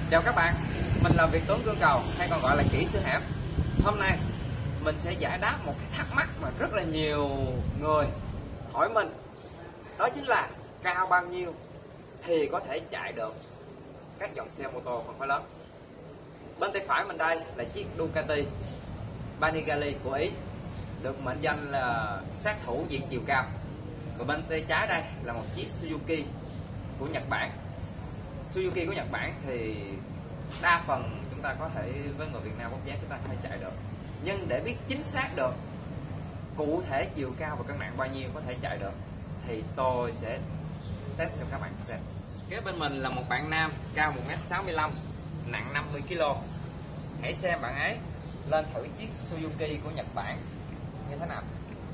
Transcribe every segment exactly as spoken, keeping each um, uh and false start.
Chào các bạn, mình là Việt Tuấn Cương Cầu hay còn gọi là kỹ sư hẻm. Hôm nay mình sẽ giải đáp một cái thắc mắc mà rất là nhiều người hỏi mình. Đó chính là cao bao nhiêu thì có thể chạy được các dòng xe mô tô phân khối lớn. Bên tay phải mình đây là chiếc Ducati Panigale của Ý, được mệnh danh là sát thủ diệt chiều cao. Và bên tay trái đây là một chiếc Suzuki của Nhật Bản. Suzuki của Nhật Bản thì đa phần chúng ta có thể với người Việt Nam bốc dáng chúng ta có thể chạy được, nhưng để biết chính xác được cụ thể chiều cao và cân nặng bao nhiêu có thể chạy được thì tôi sẽ test cho các bạn xem. Kế bên mình là một bạn nam cao một mét sáu mươi lăm, nặng năm mươi ki lô. Hãy xem bạn ấy lên thử chiếc Suzuki của Nhật Bản như thế nào.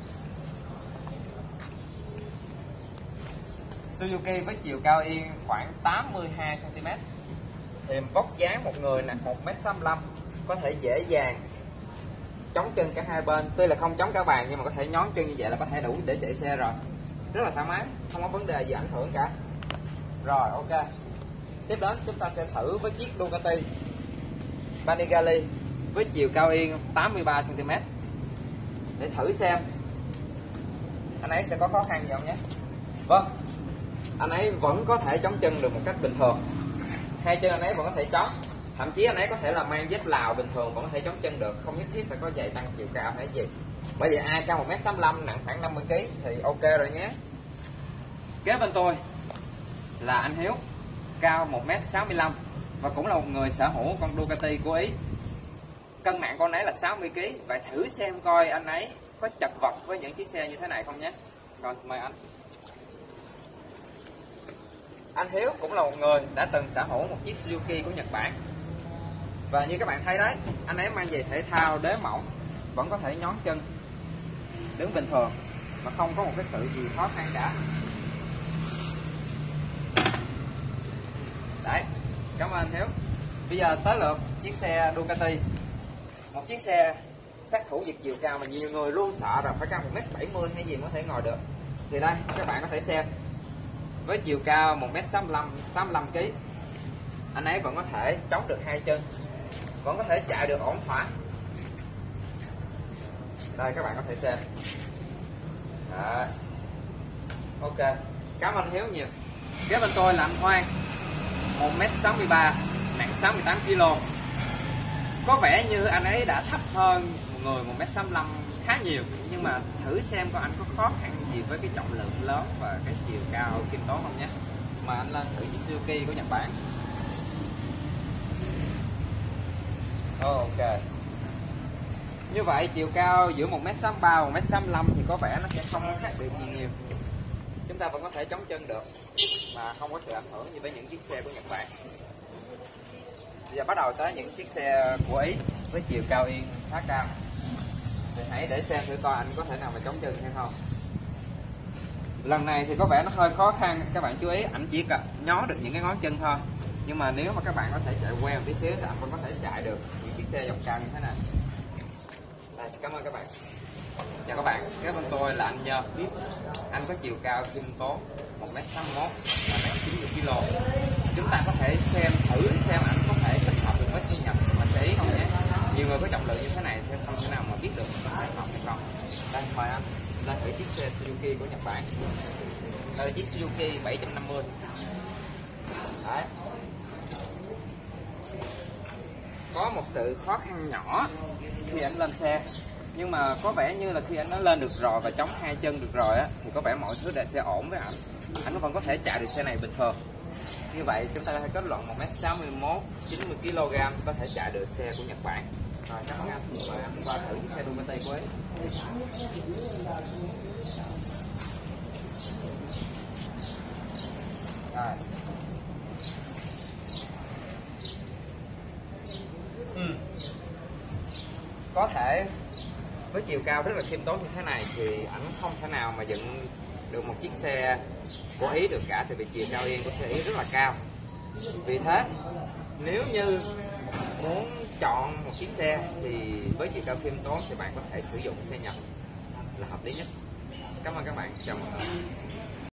Suzuki với chiều cao yên khoảng tám mươi hai xăng ti mét thì vóc dáng một người nặng một mét sáu mươi lăm có thể dễ dàng chống chân cả hai bên. Tuy là không chống cả bàn nhưng mà có thể nhón chân như vậy là có thể đủ để chạy xe rồi, rất là thoải mái, không có vấn đề gì ảnh hưởng cả. Rồi, ok, tiếp đến chúng ta sẽ thử với chiếc Ducati Panigale với chiều cao yên tám mươi ba xăng ti mét để thử xem anh ấy sẽ có khó khăn gì không nhé. Vâng, anh ấy vẫn có thể chống chân được một cách bình thường, hai chân anh ấy vẫn có thể chống, thậm chí anh ấy có thể là mang dép Lào bình thường vẫn có thể chống chân được, không nhất thiết phải có giày tăng chiều cao hay gì. Bởi vì ai cao một mét sáu mươi lăm, nặng khoảng năm mươi ki lô thì ok rồi nhé. Kế bên tôi là anh Hiếu, cao một mét sáu mươi lăm và cũng là một người sở hữu con Ducati của Ý. Cân nặng con ấy là sáu mươi ki lô. Vậy thử xem coi anh ấy có chật vật với những chiếc xe như thế này không nhé. Rồi, mời anh. Anh Hiếu cũng là một người đã từng sở hữu một chiếc Suzuki của Nhật Bản. Và như các bạn thấy đấy, anh ấy mang giày thể thao đế mỏng, vẫn có thể nhón chân, đứng bình thường mà không có một cái sự gì khó khăn cả. Đấy, cảm ơn anh Hiếu. Bây giờ tới lượt chiếc xe Ducati, một chiếc xe sát thủ diệt chiều cao mà nhiều người luôn sợ rồi, phải cao một mét bảy mươi hay gì mới có thể ngồi được. Thì đây, các bạn có thể xem, với chiều cao một mét sáu mươi lăm, sáu mươi lăm ki lô, anh ấy vẫn có thể chống được hai chân, vẫn có thể chạy được ổn thỏa. Đây, các bạn có thể xem. Đó. Ok, cảm ơn Hiếu nhiều. Kế bên tôi là anh Hoan, một mét sáu mươi ba, nặng sáu mươi tám ki lô. Có vẻ như anh ấy đã thấp hơn một người một mét sáu mươi lăm khá nhiều, nhưng mà thử xem coi anh có khó khăn gì với cái trọng lượng lớn và cái chiều cao khiêm tốn không nhé. Mà anh lên thử chiếc Suzuki của Nhật Bản. Ok, như vậy chiều cao giữa một mét sáu mươi ba và một mét sáu mươi lăm thì có vẻ nó sẽ không có khác biệt gì nhiều. Chúng ta vẫn có thể chống chân được mà không có sự ảnh hưởng như với những chiếc xe của Nhật Bản. Bây giờ bắt đầu tới những chiếc xe của Ý với chiều cao yên khá cao. Thì hãy để xem thử coi anh có thể nào mà chống chân hay không. Lần này thì có vẻ nó hơi khó khăn, các bạn chú ý, anh chỉ cần nhón được những cái ngón chân thôi. Nhưng mà nếu mà các bạn có thể chạy quen một tí xíu thì anh vẫn có thể chạy được những chiếc xe dòng cao như thế này. Đây, cảm ơn các bạn. Chào các bạn, kế bên tôi là anh Nhơ Biết. Anh có chiều cao khiêm tốn một mét sáu mươi mốt và nặng chín mươi ki lô. Chúng ta có thể xem thử xem anh có thể thích hợp được với xe Nhật mà xe Ý không nhé. Nhiều người có trọng lượng như thế này sẽ không thể nào mà biết được mình có thể hợp hay không. Đây, mời anh lên thử chiếc xe Suzuki của Nhật Bản. Đây là chiếc Suzuki bảy trăm năm mươi. Đấy. Có một sự khó khăn nhỏ khi anh lên xe, nhưng mà có vẻ như là khi anh nó lên được rồi và chống hai chân được rồi á, thì có vẻ mọi thứ đều sẽ ổn với anh. Anh vẫn có thể chạy được xe này bình thường. Như vậy chúng ta có thể kết luận một mét sáu mươi mốt, chín mươi ki lô gam có thể chạy được xe của Nhật Bản. Rồi, cảm ơn anh. Mời anh qua thử chiếc xe Ducati của ấy. Rồi. Ừ. Có thể với chiều cao rất là khiêm tốn như thế này thì ảnh không thể nào mà dựng được một chiếc xe của Ý được cả, tại vì chiều cao yên của xe Ý rất là cao. Vì thế nếu như muốn chọn một chiếc xe thì với chiều cao khiêm tốn thì bạn có thể sử dụng xe Nhật là hợp lý nhất. Cảm ơn các bạn, chào mọi người.